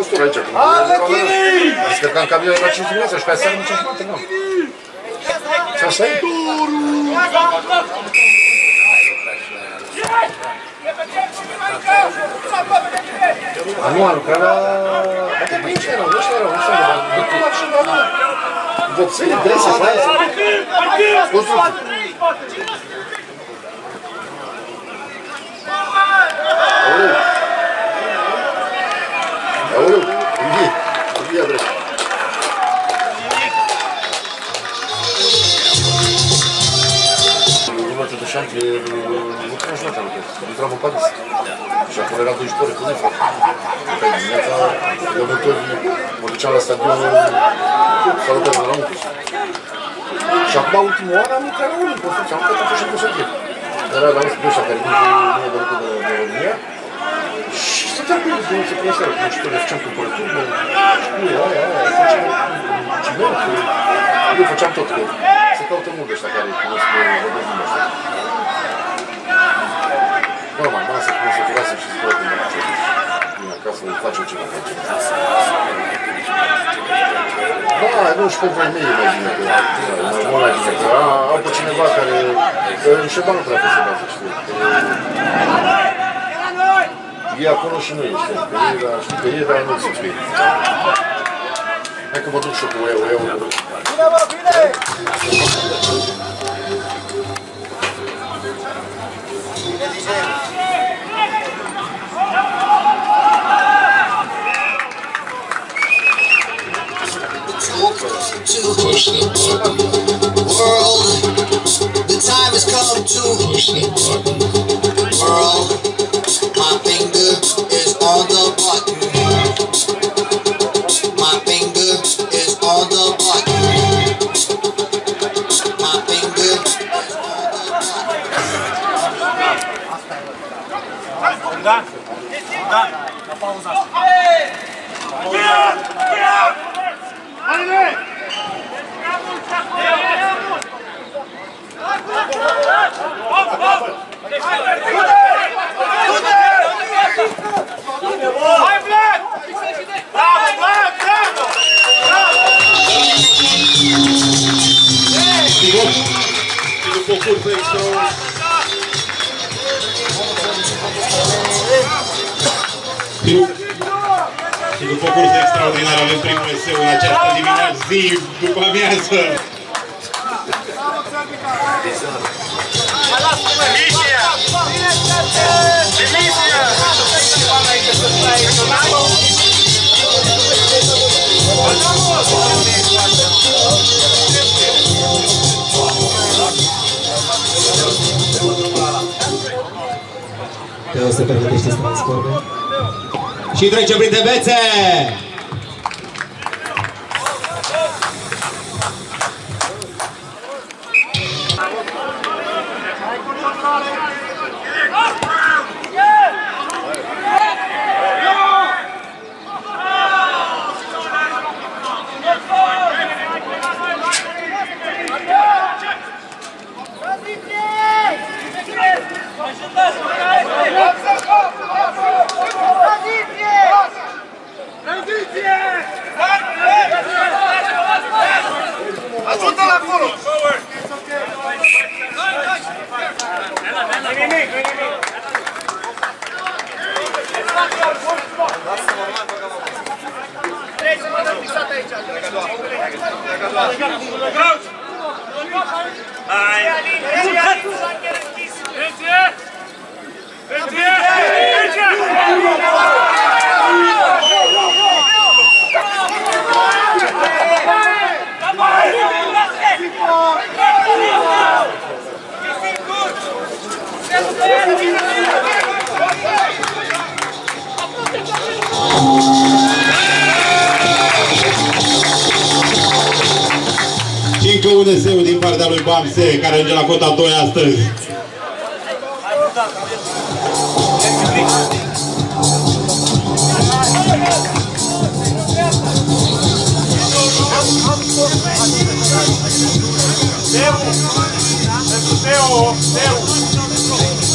postură aici. Arlechinii! Zic că în cabinet era 5 dimineața și pe aia seara nici am antrenat. Și asta e? Nu, a lucrat la... Băi, ce erau? Ăștia erau, nu știu, cum ar și la mine? Vopsele, drese, faia, să... Construcții. Aoleu! Aoleu! Învie! Învie adres! Următă de șantier, nu cred niciodată lucrez. Intram în Paris. Și acolo era 12 ore, cum e fac? Pe dimineața, de multe ori, mă duceam la stadionul Salută de la Umpus. Și acum, ultimul an, am lucrat la unii în construcție. Am făcut și în construcție. Era la 11 ăștia care vin cu mine de lucru de România. Și stăteam cu ei de unde se pune seara. Nu știu, le făceam cumpărături, șcuie, aia, făceam ciment, eu făceam tot. Se caută mult de ăștia care cunosc vorbesc din ăsta. Normal, m-am să cum se curase și se cură când am ce vine acasă, îi facem ceva. Da, nu și pentru ai mei e mai bine, mult mai bine. Au pe cineva care... Niște bani nu trebuie să bază, știi? E acolo și noi, știi că e, dar nu se știe. Hai că mă duc și eu cu eu. Bine, bă, bine! To push the button. World, the time has come to push the button. World, my finger is on the button. My finger is on the button. My finger is on the button. Da, la pauza asta. Și după cursul extraordinar avem primul eseu în această dimineață, zi, după amiază. Teo se pregătește să transforme. Și trece printre bețe! Ajută-l acolo! Trebuie să mă dăm fixat aici. Hai! Și încă un eseu din partea lui Bamse, care ajunge la cota 2 astăzi.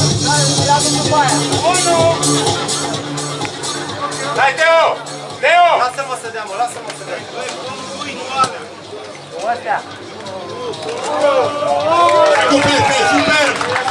Dai, Teo! Teo! Lasă-mă să dea, mă, lasă-mă să dea. Ăstea. Super, super!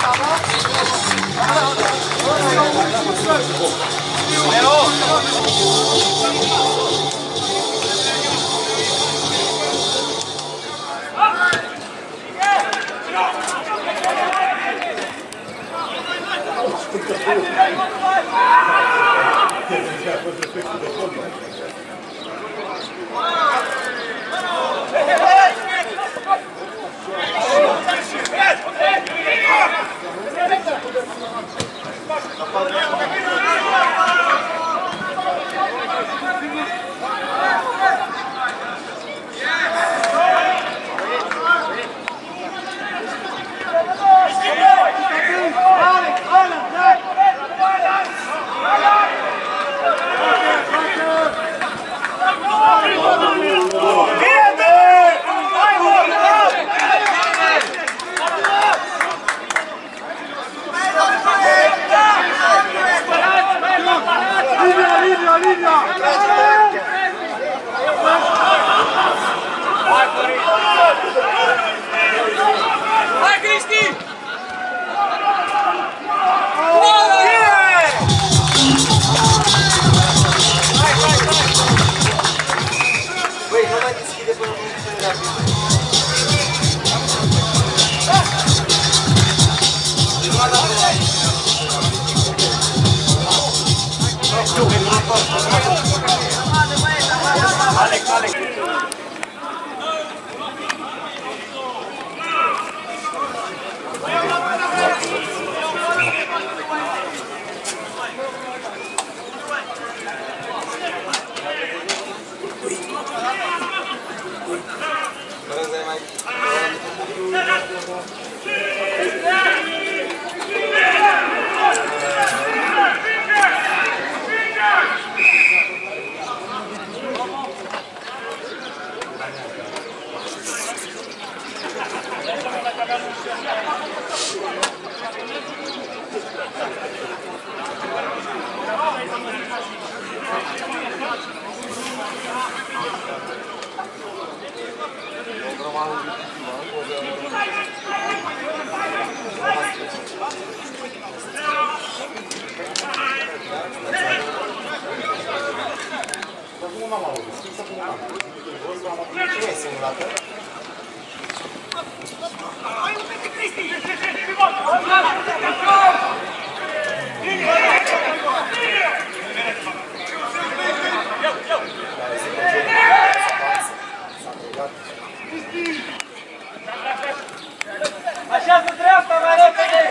Așează dreapta mai repede!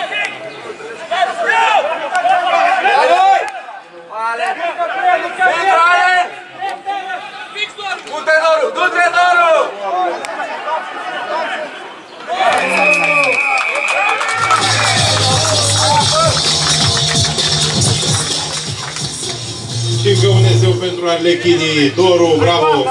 Du-te, Doru! Du-te, Doru! Și încă un eseu pentru Arlechinii. Doru, bravo!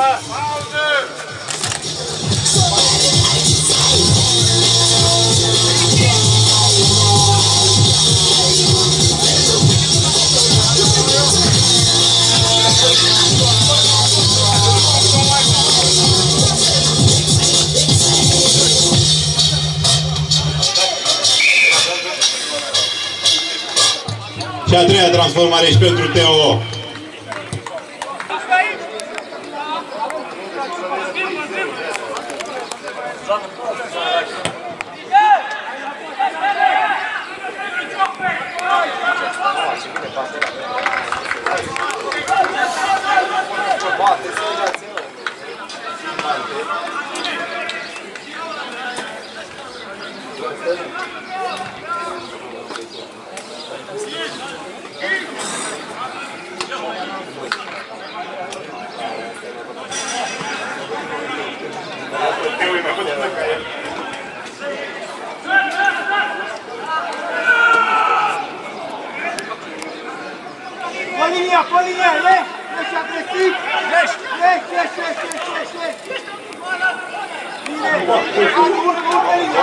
Și a treia transformare și pentru Teo. Pe linia, ești agresiv! Ești! Bine! Urcă pe linia,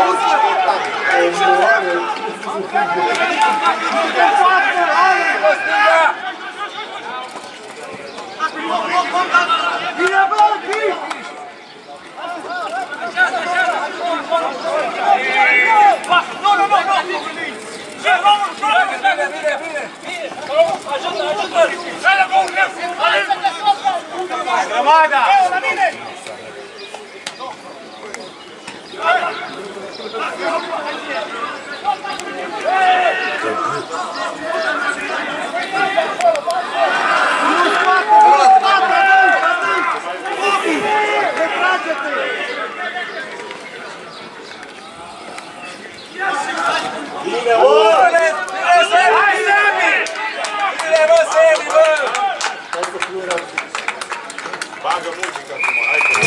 urcă! Bine, bă, bine! Nu, nu, nu, nu! Ce, Romul, bine, bine, bine! Ajută, ajută! Hai, Romul, hai! Grămada! La mine! Bine, bă! Hai, Semi! Bine, bă, Semi, bă! Bagă muzica acum, hai că...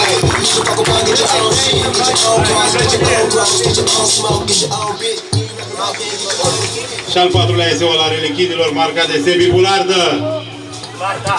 Și al patrulea este al Arlechinilor, marcat de Sebi Bulardă. Da.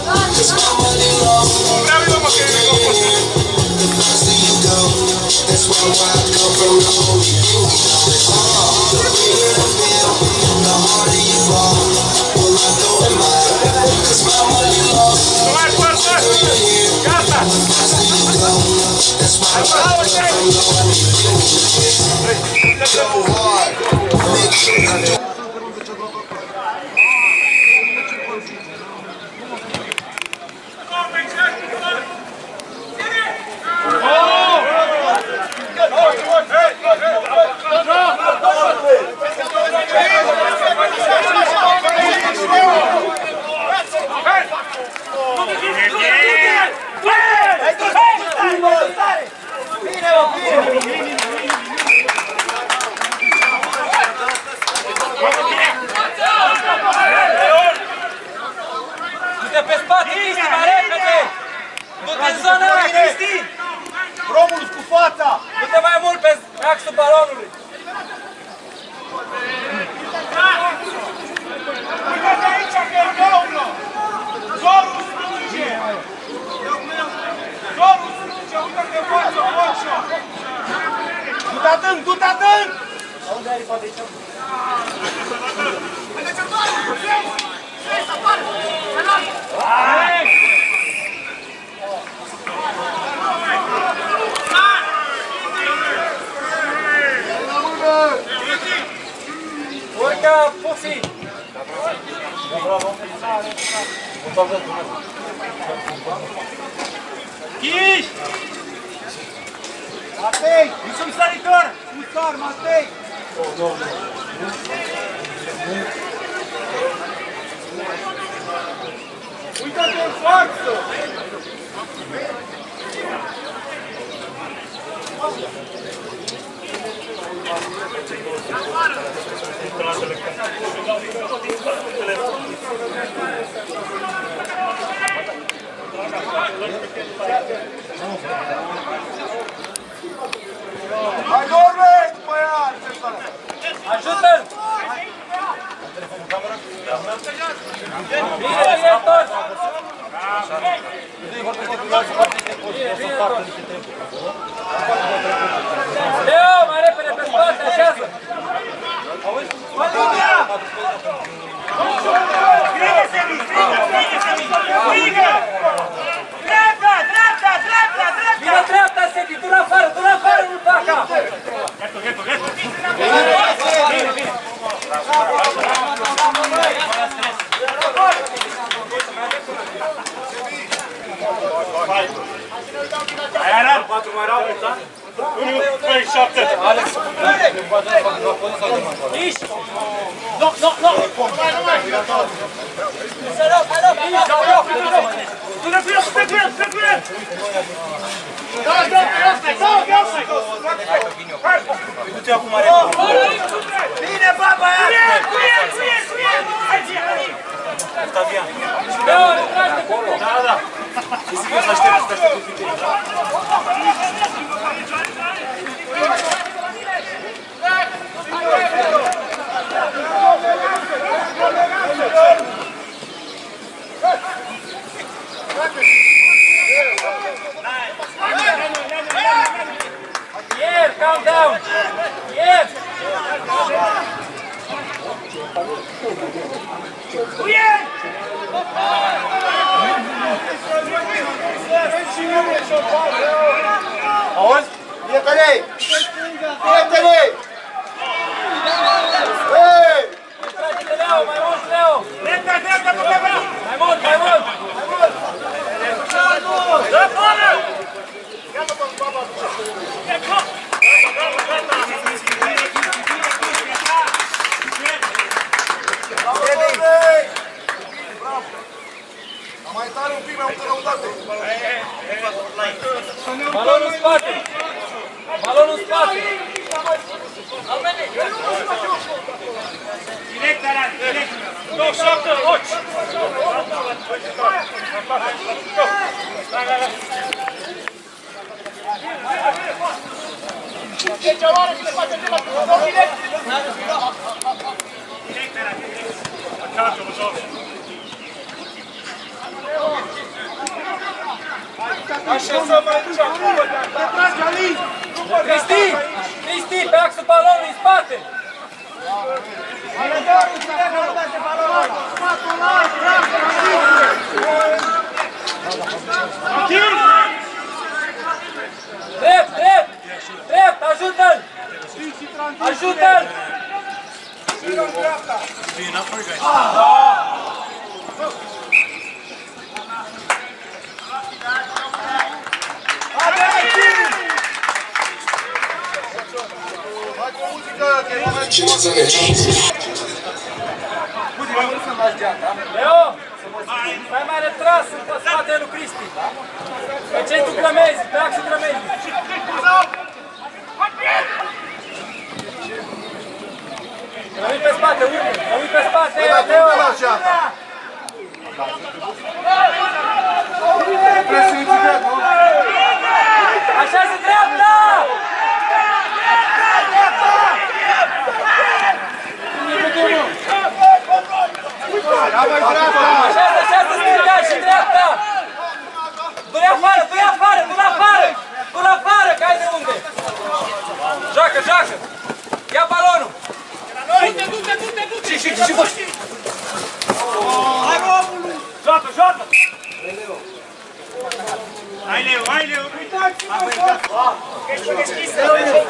Du-te pe spate, Cristi, mai repede! Du-te în zona aia, Cristi! Romulus cu fața! Du-te mai mult pe axul balonului! Uite-te aici că e domnă! Zorul strânge! Zorul strânge! Uite-te față, față! Du-te adânc, du-te adânc! Unde ai poate aici? Urcă, Pufi! Keynes! Matei! Sunt săritor! Ușor, Matei! Uită-te în față! Hai, dorme! După ea! Ajută-l! Bine, bine, toți! Bine, bine, toți! Leo, mai repede pe spate, așează! Malinea! Strigă, Semi! Strigă, strigă, Semi! Strigă! Dreapta, dreapta, dreapta, dreapta! Vino dreapta, Semi, du-l afară, du-l afară, nu-l faca! Bine, bine! Aia era? 4 mai erau, da? 1, 2, 7! Alex! Nici! Nu, nu, nu! Du-te cu el, du-te cu el, du-te cu el! Da, da, da, hai! Du-te acum mare! Bine, bă, băiat! Cu el, cu el, cu el! Hai, ție, hai! Octavian! Leo, lucrați acolo! Da, da! E sigur să aștept, să aștept cu tine. Here, calm down! Here! Cu el! Auzi? Prietene! Prietene! Hei! Trage-te, Leo, mai mult, Leo! Dreapta, dreapta, cu camera! Mai mult, mai mult! Dă afară! Mai tare un pic, mai multă răutate! Balonul în spate! Balonul în spate! Direct, Aran, direct! 27, 8! Direct, Aran, direct! Așezăm aici! Cristi! Cristi, pe axul balonului, în spate! Drept, drept! Drept, ajută-l! Ajută-l! Leo, stai mai retras în spatele lui Cristi. Pe centru grămezi, pe axul grămezi. Rămâi pe spate, urmă, rămâi pe spate, Leo. Așa-ți dreapta! Așează, așează stânga și dreapta! Du-le afară, du-le afară, du-le afară! Du-le afară, că ai de unde! Joacă, joacă! Ia balonul! Du-te, du-te, du-te, du-te! Și voi! Hai, omul! Joacă, joacă! Hai, Leo, hai, Leo! Ești deschisă!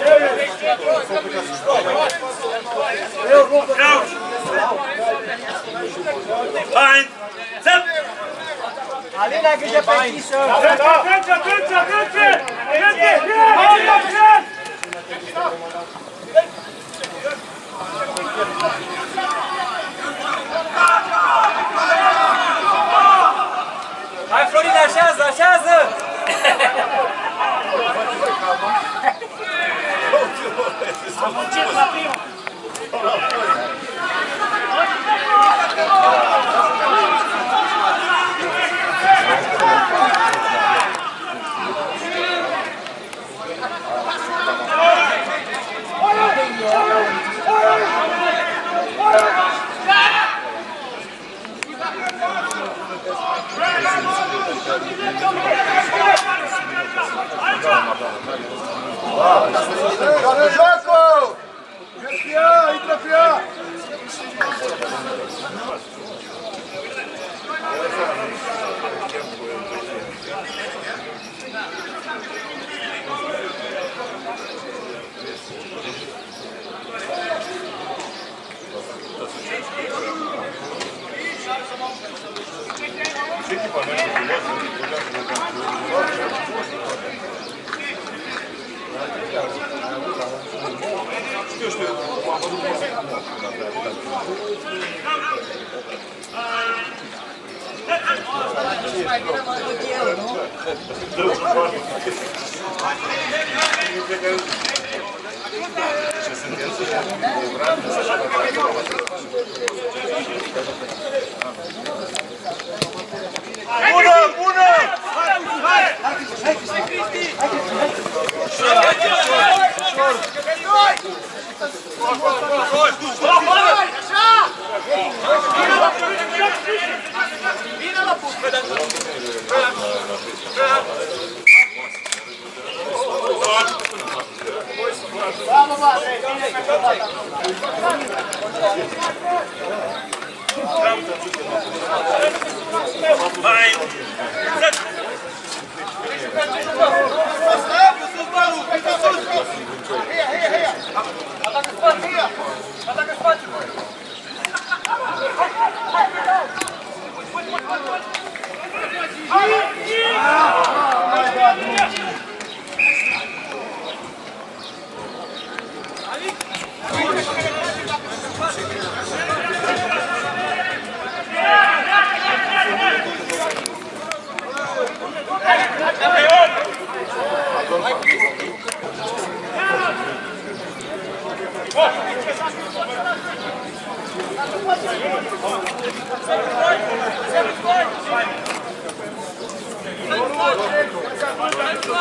Hai! Zăp! Alina, grijă pe închisă! Trece, trece, trece! Trece! Hai, Florin, așează, așează! Am muncit la prima! Joacă, joacă! Intră pe ea! Bună, bună!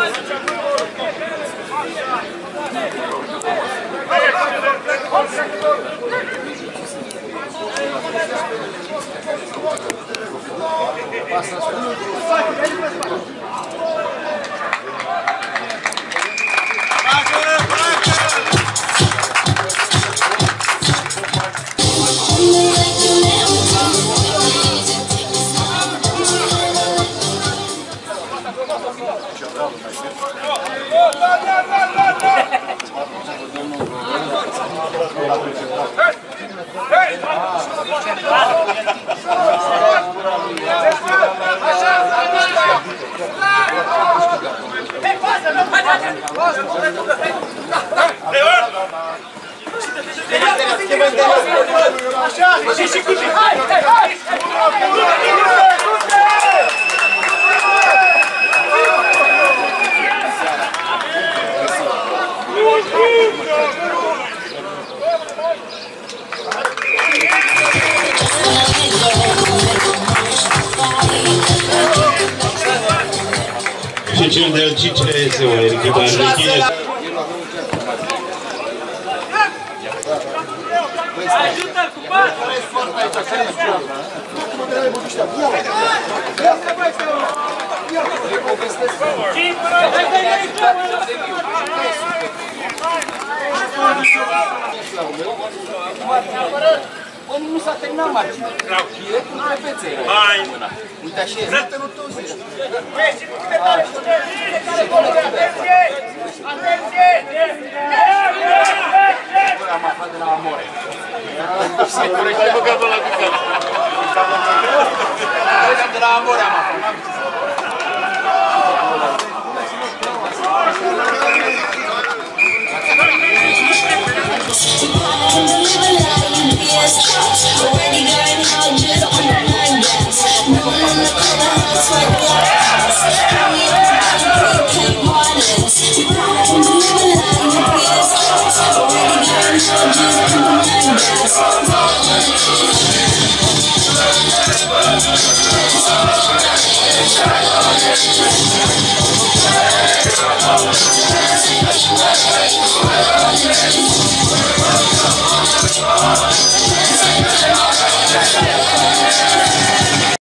Și cel de-al 5-lea este o echipă Arlechinii. Ajută-l cu bani! Omul nu s-a terminat marginea. Directul trepeței. Uite așa e. Prietenul tău zice. Am aflat de la Amore. Ai băgat-o la picat. De la Amore am aflat. Already got houses on the line dance. No one in the corner house like a lighthouse. We are pretty models. We ride in the living life in PS. Already got houses on the line dance.